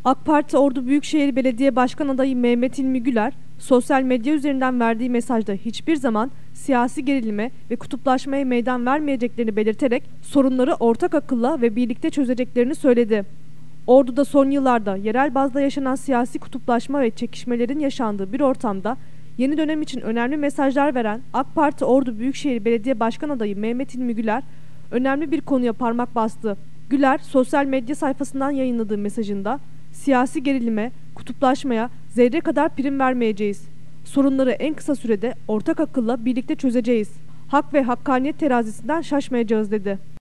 AK Parti Ordu Büyükşehir Belediye Başkan Adayı Mehmet İlmi Güler, sosyal medya üzerinden verdiği mesajda hiçbir zaman siyasi gerilime ve kutuplaşmaya meydan vermeyeceklerini belirterek sorunları ortak akılla ve birlikte çözeceklerini söyledi. Ordu'da son yıllarda yerel bazda yaşanan siyasi kutuplaşma ve çekişmelerin yaşandığı bir ortamda yeni dönem için önemli mesajlar veren AK Parti Ordu Büyükşehir Belediye Başkan Adayı Mehmet İlmi Güler, önemli bir konuya parmak bastı. Güler, sosyal medya sayfasından yayınladığı mesajında, siyasi gerilime, kutuplaşmaya zerre kadar prim vermeyeceğiz. Sorunları en kısa sürede ortak akılla birlikte çözeceğiz. Hak ve hakkaniyet terazisinden şaşmayacağız dedi.